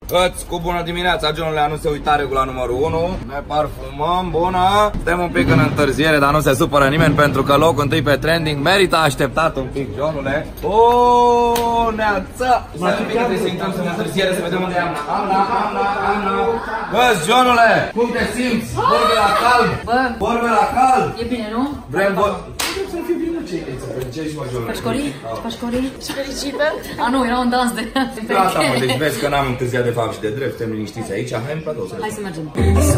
Hăți cu bună dimineața, Johnule, nu se uita regula numărul 1. Ne parfumăm, bună. Suntem un pic în întârziere, dar nu se supără nimeni pentru că locul întâi pe trending merită așteptat un pic, Johnule. O, neața! Stai un pic că trebuie să intrăm în întârziere să vedem unde e Amna. Hăți, Johnule, cum te simți? Vorbe la calm. Vorbe la calm. E bine, nu? Vrem să fie bine ce ești, mă, Johnule? Pașcorii? Fericită? A, nu, era un dans de... Gata, mă, deci vezi că n-am întârziat de fapt și de drept, suntem liniștiți aici. Hai în platou să Hai să mergem.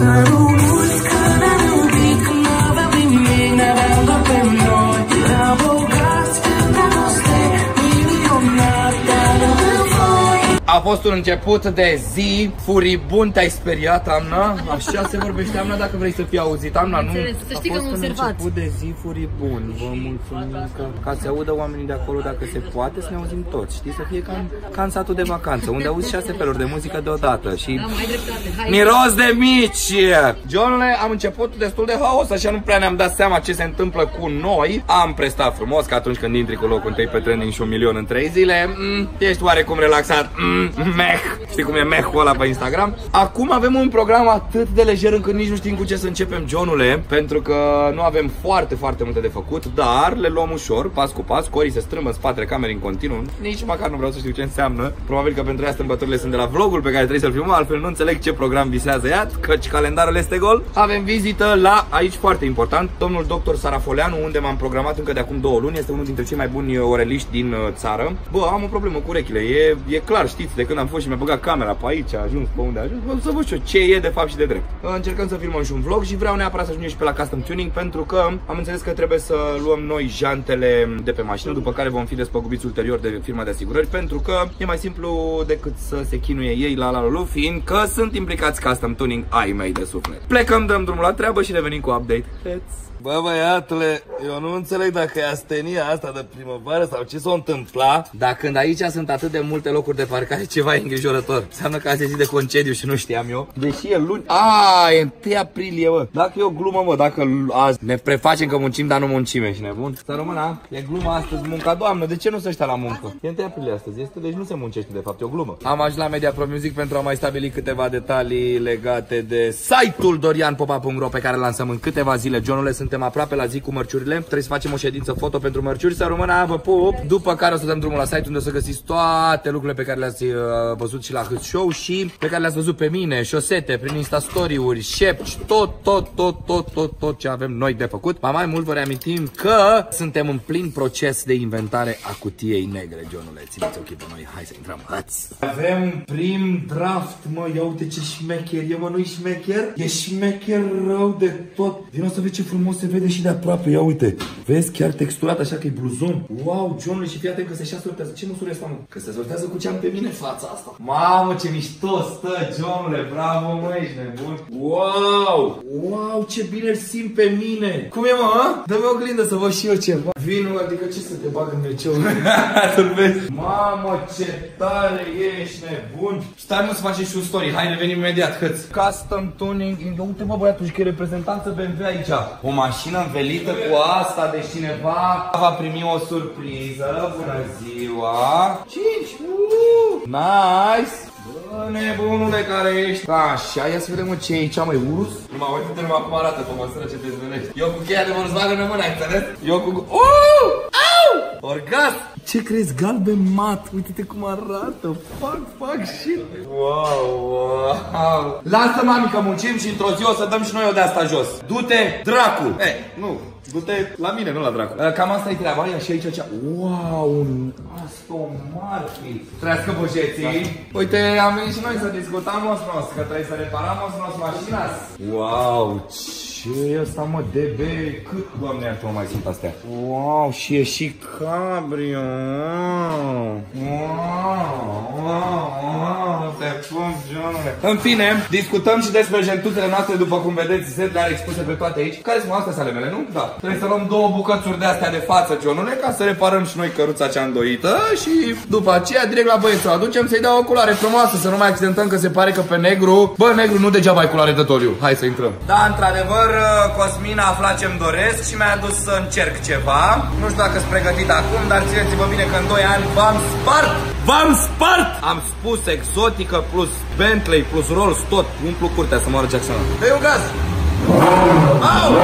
A fost un început de zi furibund, te-ai speriat, Amna? Așa se vorbește, Amna, dacă vrei să fii auzit, Amna, nu? Să știi că am observat. A fost un început de zi furibund, vă mulțumim ca să audă oamenii de acolo, dacă se poate, să ne auzim toți, știi, să fie ca în satul de vacanță, unde auzi 6 feluri de muzică deodată și da, mai dreptate. Hai. miros de mici! Johnule, am început destul de haos, așa nu prea ne-am dat seama ce se întâmplă cu noi. Am prestat frumos, că atunci când intri cu locul întâi pe trending și 1 milion în 3 zile, ești oarecum relaxat. Meh. Știi cum e mehul ăla pe Instagram? Acum avem un program atât de lejer încât nici nu știm cu ce să începem, Johnule, pentru că nu avem foarte multe de făcut, dar le luăm ușor, pas cu pas. Corii se strâmbă în spatele camerei în continuu. Nici măcar nu vreau să știu ce înseamnă. Probabil că pentru ea sâmbătorile sunt de la vlogul pe care trebuie să-l filmăm, altfel nu înțeleg ce program visează ea, căci calendarul este gol. Avem vizită la, aici foarte important, domnul doctor Sarafoleanu, unde m-am programat încă de acum 2 luni. Este unul dintre cei mai buni oreliști din țară. Bă, am o problemă cu urechile, e clar, știți, de când am fost și mi-a băgat camera pe aici, a ajuns pe unde a ajuns, să văd și eu ce e de fapt și de drept. Încercăm să filmăm și un vlog și vreau neapărat să ajungem și pe la custom tuning, pentru că am înțeles că trebuie să luăm noi jantele de pe mașină, după care vom fi despăgubiți ulterior de firma de asigurări, pentru că e mai simplu decât să se chinuie ei la lulu, fiindcă sunt implicați custom tuning ai mei de suflet. Plecăm, dăm drumul la treabă și revenim cu update. Bă, băiatule, eu nu înțeleg dacă e astenia asta de primăvară sau ce s-a întâmplat. Dar când aici sunt atât de multe locuri de parcare, ceva e îngrijorător. Înseamnă că azi e zi de concediu și nu știam eu. Deși e luni. E 1 aprilie, mă. Dacă e o glumă, mă, dacă azi ne prefacem că muncim, dar nu muncim, ești nebun? Să rămână, e gluma astăzi, munca, doamnă, de ce nu se ăștia la muncă? E 1 aprilie astăzi, deci nu se muncește de fapt, e o glumă. Am ajuns la Media Pro Music pentru a mai stabili câteva detalii legate de site-ul dorianpopa.ro pe care îl lansăm în câteva zile. Johnule, suntem aproape la zi cu mărciurile. Trebuie să facem o ședință foto pentru mărciuri, să rămână, vă pup. După care o să dăm drumul la site unde o să găsiți toate lucrurile pe care le-ați văzut și la Hâț Show și pe care le-ați văzut pe mine, șosete, prin Insta Story-uri, șepci, tot ce avem noi de făcut. Mai mult vă reamintim că suntem în plin proces de inventare a cutiei negre, Johnule. Țineți ochii pe noi, hai să intrăm. Avem un prim draft, mă, ia uite ce șmecher e, mă, nu-i șmecher? E șmecher rău de tot. Vino să vezi ce frumos se vede și de aproape, ia uite. Vezi, chiar texturat așa că e bluzon. Wow, Johnule, și fii atent că se și sortează. Ce măsură este, mă? Că se sortează cu ce am pe mine fața asta. Mamă, ce mișto stă, Johnule, bravo, mă, ești nebun. Wow, ce bine îl simt pe mine. Cum e, mă? Dă-mi o glindă să văd și eu ceva. Vino, adică ce să te bag în WC-ul? Să-l vezi. Mamă, ce tare ești, nebun. Stai, mă, să facem și un story. Hai, revenim imediat, hăț. Custom tuning. Uite, bă, băiatul, și că e reprezentanță BMW aici. O mașină învelită cu asta, deci cineva va primi o surpriză. Bună ziua. 5. Nice. Bă, nebunule care ești. Așa, ia să vedem, mă, ce e aici, măi, Urus? Numai, uite-te numai cum arată pe măsură ce te zvelești. Eu cu cheia de Volkswagen în mână, ai înțeles? Eu cu... Orgasm! Ce crezi? Galben mat. Uite-te cum arată. Fac shit. Wow. Lasă, mami, că muncim și într-o zi o să dăm și noi o de asta jos. Du-te, dracu. Nu. Du-te la mine, nu la dracu. Cam asta e treaba. Ia și aici. Wow, un Aston Martin. Trească bujeții. Uite, am venit și noi să discutăm osnos, că trebuie să reparăm osnos mașina. Wow, ce e ăsta, mă, DB? Cât, doamne, iartă, mai sunt astea? Wow, și e și cabrio. Te pun, Johnule. În fine, discutăm și despre gentuțele noastre, după cum vedeți, setele are expuse pe toate aici. Care sunt astea ale mele, nu? Da. Trebuie să luăm 2 bucățuri de astea de față, Johnule, ca să reparăm și noi căruța cea îndoită și după aceea direct la băieți să o aducem să-i dea o culoare frumoasă, să nu mai accidentăm, că se pare că pe negru, bă, negru nu degeaba ai culoare de toriu. Hai să intrăm. Da, într-adevăr, Cosmin a aflat ce-mi doresc și mi-a adus să încerc ceva. Nu știu dacă sunt pregătit acum, dar țineți-vă bine că în 2 ani v-am spart! V-am spart! Am spus exotică plus B Bentley plus Rolls, tot. Umplu curtea să moară Jackson. Dă-i un gaz! Au!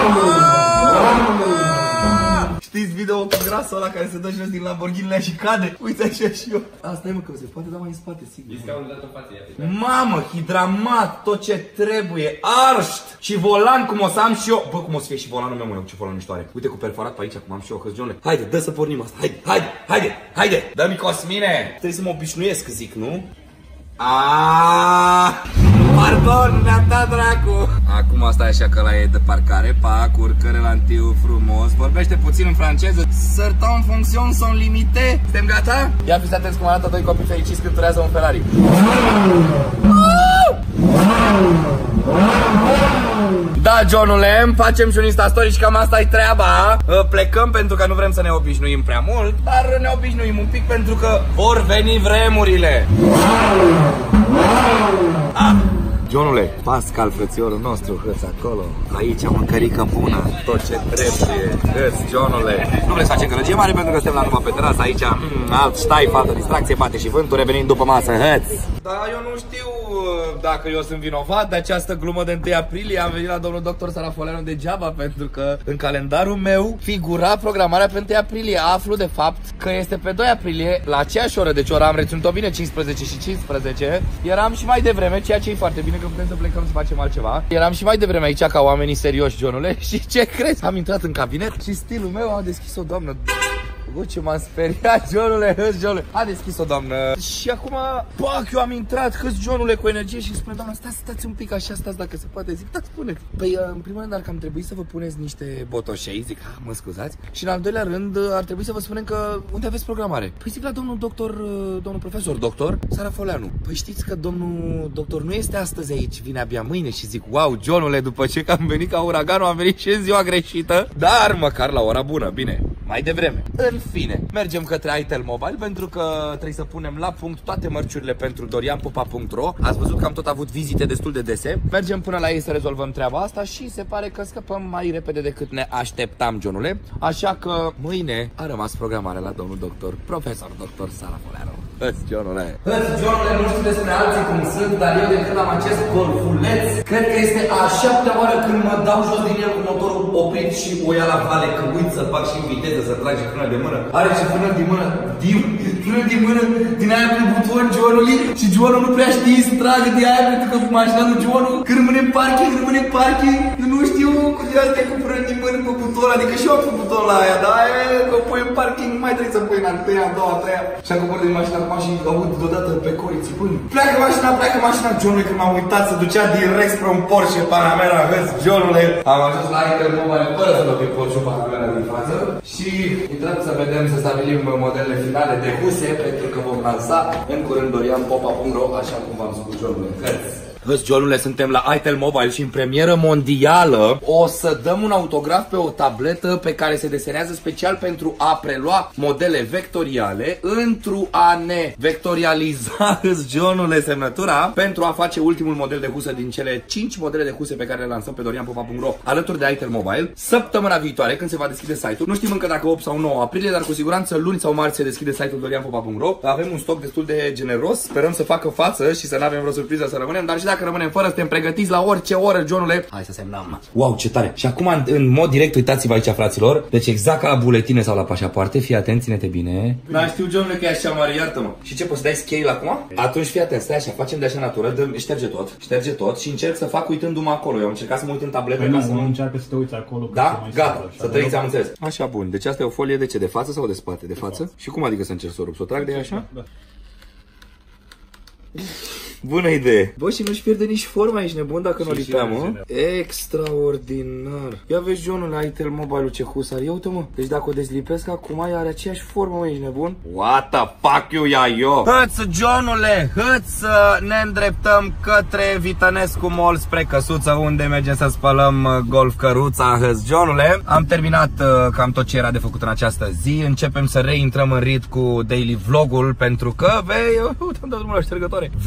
Știți video cu grasul ăla care se dă jos din Lamborghini și cade? Uite așa și eu. Asta e, mă, că se poate da mai în spate, sigur. E scaunul dat în față, ia. Mamă, hidramat, tot ce trebuie, arșt și volan cum o să am și eu. Bă, cum o să fie și volanul meu, mă, ce volan miștoare. Uite cu perforat pe aici, cum am și eu, Hăzgione. Haide, dă să pornim asta, haide. Dă-mi, Cosmine. Trebuie să mă obișnuiesc, zic, nu? Pardon, ne-am dat dracu. Acum asta e așa că la e de parcare. Pac, urcă relantiu frumos. Vorbește puțin în franceză. Certains en fonction sont limités. Suntem gata? Ia fiți atenți cum arată doi copii fericiți când turează un Ferrari. Da, Johnule, facem și un Instastory și cam asta e treaba. Plecăm pentru că nu vrem să ne obișnuim prea mult, dar ne obișnuim un pic pentru că vor veni vremurile. Johnule, Pascal, frățiorul nostru, hăț acolo. Aici mâncărică bună, tot ce trebuie. Hăț, Johnule. Nu vrem să facem gălăgie mare pentru că suntem la numai pe terasă. Aici, alt ștaif, altă distracție, bate și vântul, revenim după masă, hăț. Da, eu nu știu dacă eu sunt vinovat de această glumă de 1 aprilie. Am venit la domnul doctor Sarafoleanu degeaba, pentru că în calendarul meu figura programarea pe 1 aprilie. Aflu de fapt că este pe 2 aprilie, la aceeași oră, deci ora am reținut-o bine, 15 și 15. Eram și mai devreme, ceea ce e foarte bine, că putem să plecăm să facem altceva. Eram și mai devreme aici ca oamenii serioși, Johnule. Și ce crezi? Am intrat în cabinet și stilul meu a deschis o doamnă. Bă, ce m-am speriat, Johnule, Johnule. A deschis o doamnă. Și acum, pac, eu am intrat, Johnule, cu energie și spune, doamna, stați un pic așa, stați dacă se poate. Zic, da, spune. Păi, în primul rând, ar cam trebui să vă puneți niște botoșei. Zic, mă scuzați. Și în al doilea rând, ar trebui să vă spunem că unde aveți programare. Păi zic la domnul doctor, domnul profesor, doctor Sarafoleanu. Păi știți că domnul doctor nu este astăzi aici, vine abia mâine. Și zic, wow, Johnule, după ce am venit ca uraganul, am venit și în ziua greșită, dar măcar la ora bună, bine, mai devreme. În fine, mergem către Itel Mobile pentru că trebuie să punem la punct toate mărciurile pentru dorianpopa.ro. Ați văzut că am tot avut vizite destul de dese. Mergem până la ei să rezolvăm treaba asta și se pare că scăpăm mai repede decât ne așteptam, Johnule. Așa că mâine a rămas programarea la domnul doctor, profesor doctor Sarafoleanu. Hăți, Johnule. Hăți, Johnule, nu știu despre alții cum sunt, dar eu de când am acest golfuleț, cred că este a 7-a oară când mă dau jos din el cu motorul oprit și o ia la vale, că uit să fac și în viteză, să trag și frână de mână. Are și frână de mână, frână de mână din aia pe buton, Johnului, și Johnul nu prea știe să tragă de aia pentru că mașina lui Johnul, când rămâne în parking, nu știu cum de asta cu frână de mână pe buton, adică și eu am făcut buton la aia, dar aia că o pui în parking, nu mai trebuie să pui în a 1-a, 2-a, 3-a. Și am coborât din mașina acum și aud deodată pe cori țipând. Pleacă mașina, Johnului, când m-am uitat, se ducea direct spre un Porsche Panamera, vezi, Johnule. Am ajuns la Itel Mobile fără să luăm Porsche Panamera din față și intrăm să vedem, să stabilim modelele finale de huse, pentru că vom lansa în curând dorianpopa.ro, așa cum v-am spus, Johnule. Hăți, Johnule, suntem la Itel Mobile și în premieră mondială o să dăm un autograf pe o tabletă pe care se desenează special pentru a prelua modele vectoriale, într-o a ne vectorializa, hăți, Johnule, semnătura, pentru a face ultimul model de husă din cele 5 modele de huse pe care le lansăm pe dorianpopa.ro alături de Itel Mobile. Săptămâna viitoare, când se va deschide site-ul, nu știm încă dacă 8 sau 9 aprilie, dar cu siguranță luni sau marți se deschide site-ul dorianpopa.ro. Avem un stoc destul de generos, sperăm să facă față și să nu avem vreo surpriză să rămânem, dar și dacă rămânem fără, suntem pregătiți la orice oră, Johnule. Hai să semnăm. Wow, ce tare. Și acum, în mod direct, uitați-vă aici, fraților. Deci exact ca la buletine sau la pașapoarte. Fii atent, ține-te bine. Da, știu, Johnule, că e așa mare, iartă-mă. Și ce, poți să dai scale acum? Atunci fii atent, stai așa, facem de așa natură, șterge tot și încerc să fac uitându-mă acolo. Eu am încercat să mă uit în tabletă. Păi nu încearcă să te uiți acolo. Da? Gata, să trăiți, am înțeles. Așa, bun. Deci asta e o folie de ce? De față sau de spate? De față? Și cum adică să încerc să o rup? Să o trag de așa? Da. Bună idee. Bă, și nu-și pierde nici forma, ești nebun dacă nu o lipeam, mă? Extraordinar. Ia vezi, Johnul, Itel Mobile-ul ce husar. Ia uite, mă. Deci dacă o dezlipesc acum, ea are aceeași formă, mă, ești nebun? What the fuck you, ia eu? Hăți, Johnule, hăți să ne îndreptăm către Vitănescu Mall spre căsuță, unde mergem să spălăm golf căruța, hăți, Johnule. Am terminat cam tot ce era de făcut în această zi. Începem să reintrăm în rit cu daily vlogul, pentru că, uite, am dat drumul la ștergătoare. Vrei să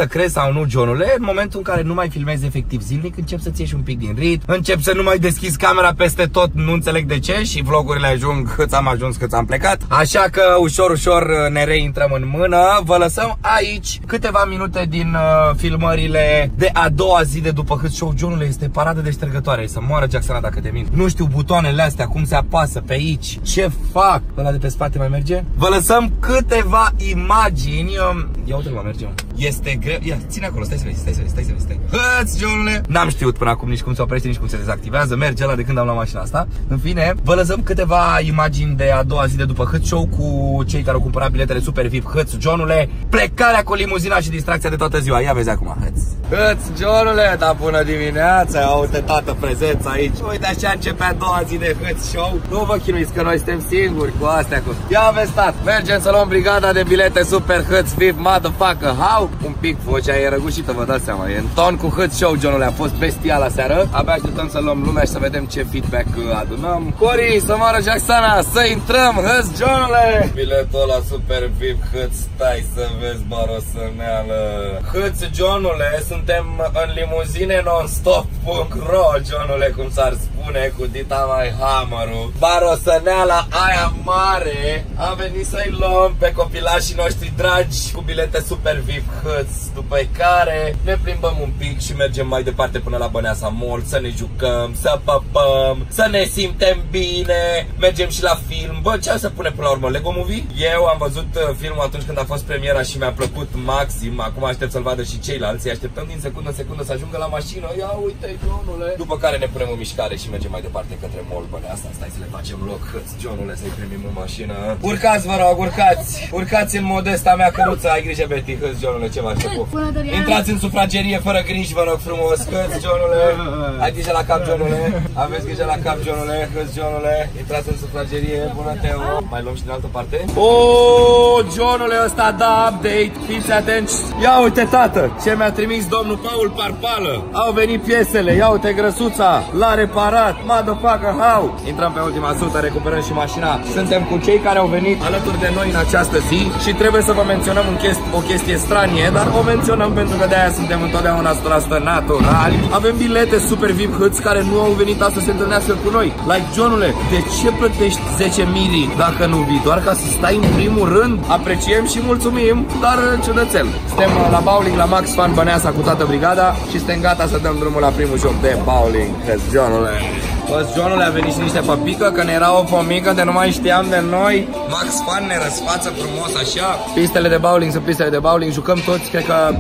crezi sau nu, Johnule, în momentul în care nu mai filmezi efectiv zilnic, încep să-ți ieși un pic din ritm, încep să nu mai deschizi camera peste tot, nu înțeleg de ce, și vlogurile ajung cât am ajuns, cât am plecat. Așa că ușor, ușor ne reintrăm în mână. Vă lăsăm aici câteva minute din filmările de a doua zi de după Hâț Show. Johnule, este paradă de ștergătoare, să moară Jacksana dacă te mint. Nu știu butoanele astea, cum se apasă pe aici, ce fac. Ăla de pe spate mai merge? Vă lăsăm câteva imagini. Ia uite-l, mă, merge. Este greu. Ia, ține acolo, stai să vezi. Hâț, Johnule. N-am știut până acum nici cum se oprește, nici cum se dezactivează. Merge ăla de când am luat mașina asta. În fine, vă lăsăm câteva imagini de a doua zi de după Hâț Show cu cei care au cumpărat biletele Super VIP Hâț, Johnule, plecarea cu limuzina și distracția de toată ziua. Ia vezi acum, Hâț. Hâț, Johnule, da, bună dimineața. Ia uite, tată, prezența aici. Uite, așa începe a doua zi de Hâț Show. Nu vă chinuiți că noi suntem singuri cu astea. Ia vezi, tată, mergem să luăm brigada de bilete Super Hâț VIP, motherfucker. How? Un pic vocea e răgușită, vă dați seama. E în ton cu Hâț Show, Johnule, a fost bestial la seară. Abia așteptăm să luăm lumea și să vedem ce feedback adunăm. Cori, să moară Jacksana, să intrăm, Hâț, Johnule. Biletul ăla Super VIP Hâț, stai să vezi, barosăneală. Hâț, Johnule, suntem în limuzine non-stop.ro, Johnule, cum s-ar spune, cu dita mai hammerul. Barosăneala aia mare. Am venit să-i luăm pe copilașii noștri dragi cu bilete Super VIP Hâț, după care ne plimbăm un pic și mergem mai departe până la Băneasa Mall, să ne jucăm, să păpăm, să ne simtem bine, mergem și la film. Bă, ce să punem până la urmă? Lego Movie? Eu am văzut filmul atunci când a fost premiera și mi-a plăcut maxim. Acum aștept să-l vadă și ceilalți. Îi așteptăm din secundă în secundă să ajungă la mașină. Ia uite, Johnule. După care ne punem în mișcare și mergem mai departe către mall Băneasa. Stai să le facem loc, Hâț, Johnule, să-i primim în mașină. Urcați, vă rog, urcați. Urcați în modesta mea căruță. Ai grijă, Betty. Hâț, Johnule, ce v-aș făcut? Intrați în sufragerie fără griji, vă rog frumos. Hâț, Johnule. Ai grijă la cap, Johnule. Aveți grijă la cap, Johnule. Hâț, Johnule. Intrați în sufragerie. Bună, Teo. Mai luăm și din altă parte. Oh, Johnule, ăsta da update. Fiți atenți. Ia uite, tată, ce mi-a trimis domnul Paul Parpală. Au venit piesele. Ia uite, grăsuța. L-a reparat. Motherfucker, how? Intrăm pe ultima sută, recuperăm și mașina. Suntem cu cei care au venit alături de noi în această zi și trebuie să vă menționăm o chestie stranie, dar o menționăm pentru că de-aia suntem întotdeauna 100% naturali. Avem bilete Super VIP Hâț care nu au venit astăzi să se întâlnească cu noi. Like, Johnule, de ce plătești 10 miri dacă nu vii? Doar ca să stai în primul rând? Apreciem și mulțumim, dar ciudățel. Suntem la bowling la Max Fan Băneasa cu toată brigada și suntem gata să dăm drumul la primul joc de bowling. Hâț, Johnule. Bă, Johnule, a venit și niște păpică, că ne era o fomică de nu mai știam de noi. Max Fan ne răsfață frumos așa. Pistele de bowling sunt pistele de bowling, jucăm toți,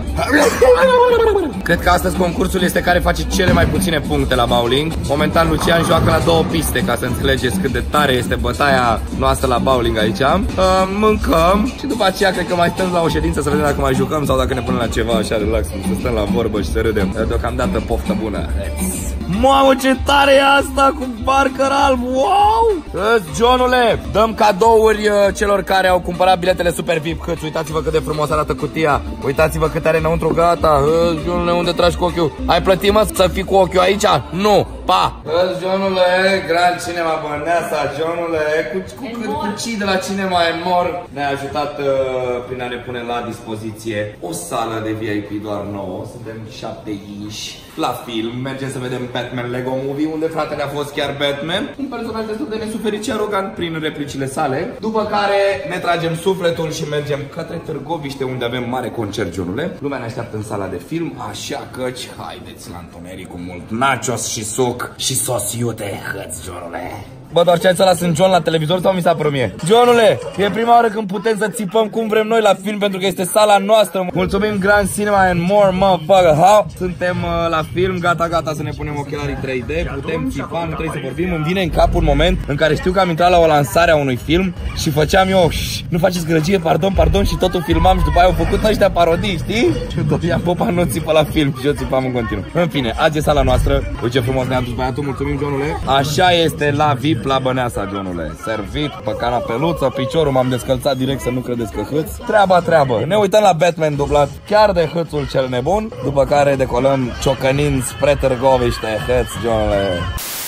cred că astăzi concursul este care face cele mai puține puncte la bowling. Momentan Lucian joacă la 2 piste, ca să înțelegeți cât de tare este bătaia noastră la bowling aici. Mâncăm și după aceea cred că mai stăm la o ședință să vedem dacă mai jucăm sau dacă ne punem la ceva așa relax, să stăm la vorbă și să râdem. Deocamdată poftă bună. Mamă, ce tare e asta cu Barker alb, wow! Johnule, dăm cadouri celor care au cumpărat biletele Super VIP Hâț. Uitați-vă cât de frumos arată cutia. Uitați-vă cât are înăuntru, gata. Johnule, unde tragi cu ochiul? Ai plătit, mă, să fii cu ochiul aici? Nu, pa! Johnule, Grand Cinema Băneasa, Johnule, cu cei de la Cinema More ne-a ajutat prin a ne pune la dispoziție o sală de VIP doar nouă. Suntem 7 inși la film. Mergem să vedem Batman Lego Movie, unde fratele a fost chiar Batman, un personaj destul de nesuferit și arogant prin replicile sale. După care ne tragem sufletul și mergem către Târgoviște, unde avem mare concert, Johnule. Lumea ne așteaptă în sala de film, așa căci haideți la întuneric cu mult nachos și suc și sos iute, Hâț, Johnule. Bă, doar ce-ați ăla sunt John la televizor sau mi s-a părut mie? Johnule, e prima oară când putem să țipăm cum vrem noi la film, pentru că este sala noastră. Mulțumim Grand Cinema and More, motherfucker, how? Suntem la film, gata să ne punem ochelarii 3D, putem țipa, nu trebuie să vorbim. Îmi vine în cap un moment în care știu că am intrat la o lansare a unui film și făceam eu, nu faceți grăgie, pardon, și totul filmam și după aia au făcut ăștia parodii, știi? Și Dorian Popa nu țipă la film și eu țipam în continuu. În fine, azi e sala noastră. Uite ce frumos ne-a dus băiatul, mulțumim, Johnule. Așa este la VIP la Băneasa, Johnule. Servit pe canapeluță, piciorul m-am descălțat direct să nu credeți că Hâț. Treabă. Ne uităm la Batman dublat chiar de Hâțul cel nebun, după care decolăm ciocănind spre Târgoviște. Hâț, Johnule.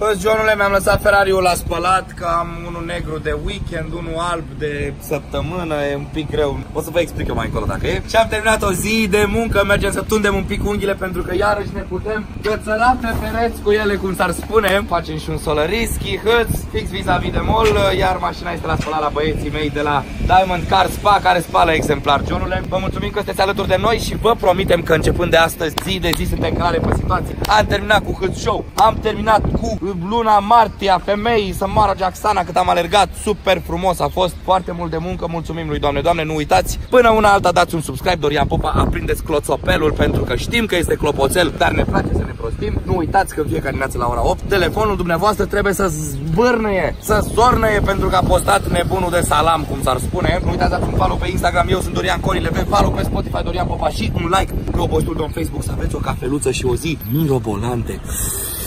Johnule, mi-am lăsat Ferrari-ul la spălat, că am unul negru de weekend, unul alb de săptămână, e un pic greu. O să vă explic eu mai încolo dacă e. Și am terminat o zi de muncă, mergem să tundem un pic unghiile pentru că iarăși ne putem cățăra pe pereți cu ele, cum s-ar spune. Facem și un Solariski, hâț, fix vis-a-vis de mall, iar mașina este la spălat la băieții mei de la Diamond Car Spa, care spală exemplar. Johnule, vă mulțumim că sunteți alături de noi și vă promitem că începând de astăzi, zi de zi, suntem clare pe situație. Am terminat cu Hâț Show, am terminat cu luna martie a femeii, să moară Jacksana, cât am alergat, super frumos, a fost foarte mult de muncă, mulțumim lui Doamne. Doamne, nu uitați, până una alta dați un subscribe, Dorian Popa, aprindeți cloțopelul pentru că știm că este clopoțel, dar ne place să ne prostim. Nu uitați că în fiecare dimineață la ora 8, telefonul dumneavoastră trebuie să zvârnăie, să zornăie pentru că a postat nebunul de salam, cum s-ar spune. Nu uitați, dați un follow pe Instagram, eu sunt Dorian Corile, pe follow pe Spotify Dorian Popa și un like pe postul de Facebook, să aveți o cafeluță și o zi mirobolante.